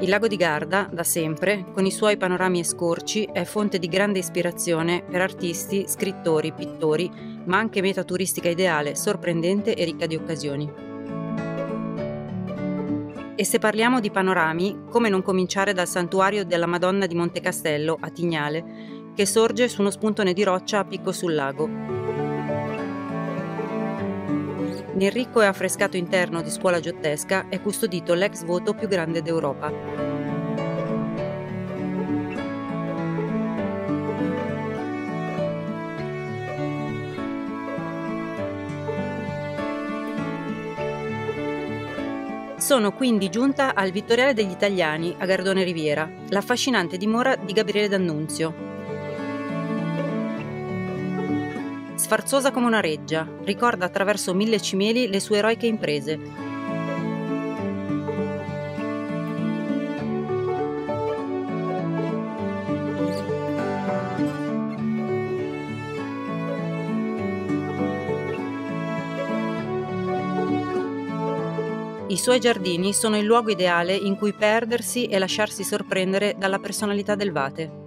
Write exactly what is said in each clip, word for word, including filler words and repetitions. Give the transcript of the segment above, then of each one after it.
Il lago di Garda, da sempre, con i suoi panorami e scorci, è fonte di grande ispirazione per artisti, scrittori, pittori, ma anche meta turistica ideale, sorprendente e ricca di occasioni. E se parliamo di panorami, come non cominciare dal santuario della Madonna di Monte Castello, a Tignale, che sorge su uno spuntone di roccia a picco sul lago. Nel ricco e affrescato interno di Scuola Giottesca è custodito l'ex voto più grande d'Europa. Sono quindi giunta al Vittoriale degli Italiani a Gardone Riviera, l'affascinante dimora di Gabriele D'Annunzio. Sfarzosa come una reggia, ricorda attraverso mille cimeli le sue eroiche imprese. I suoi giardini sono il luogo ideale in cui perdersi e lasciarsi sorprendere dalla personalità del Vate.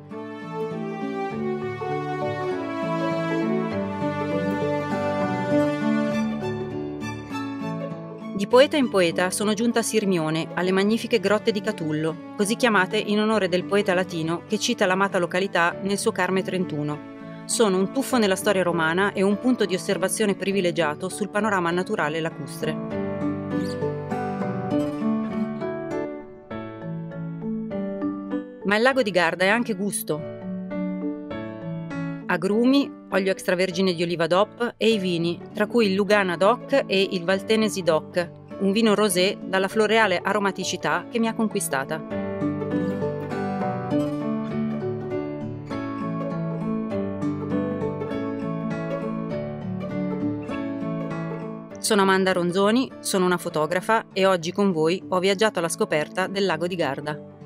Di poeta in poeta sono giunta a Sirmione, alle magnifiche grotte di Catullo, così chiamate in onore del poeta latino che cita l'amata località nel suo Carme trentuno. Sono un tuffo nella storia romana e un punto di osservazione privilegiato sul panorama naturale lacustre. Ma il lago di Garda è anche gusto. Agrumi, olio extravergine di oliva D O P e i vini, tra cui il Lugana DOC e il Valtenesi DOC, un vino rosé dalla floreale aromaticità che mi ha conquistata. Sono Amanda Ronzoni, sono una fotografa e oggi con voi ho viaggiato alla scoperta del lago di Garda.